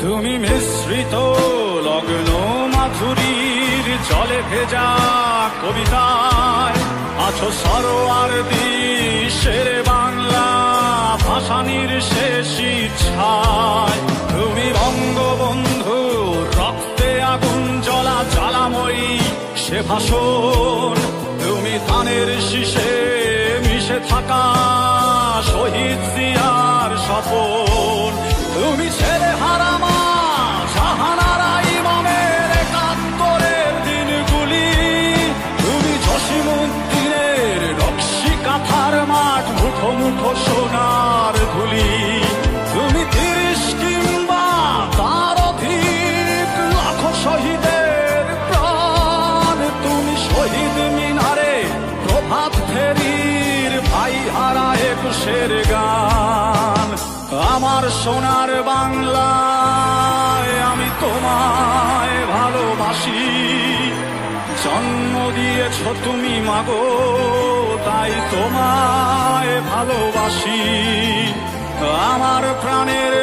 তুমি মিশ্রিত লগ্ন মাধুরীর জলে ভেজা কবিতায় আছো সরোয়ার্দী শের বাংলা ভাসানির শেষ ইচ্ছায়। তুমি বঙ্গবন্ধু রক্তে আগুন জ্বলা জ্বালাময়ী সে ভাষণ, তুমি ধানের শীষে মিশে থাকা শহীদ জিয়ার স্বপন। তুমি ছেলে হারামা জাহানারা ইমামের একাত্তরের দিনগুলি, তুমি জসিমউদ্দিনের নকশি কাঁথার মাঠ মুঠো মুঠো সোনার ধুলি। তুমি ৩০ কিংবা তার অধিক লাখো শহীদের প্রাণ, তুমি শহীদ মিনারে প্রভাত ফেরির ভাই হারা ২১-এর গান। আমার সোনার বাংলায় আমি তোমায় ভালোবাসি, জন্ম দিয়েছ তুমি মাগো তাই তোমায় ভালোবাসি। আমার প্রাণের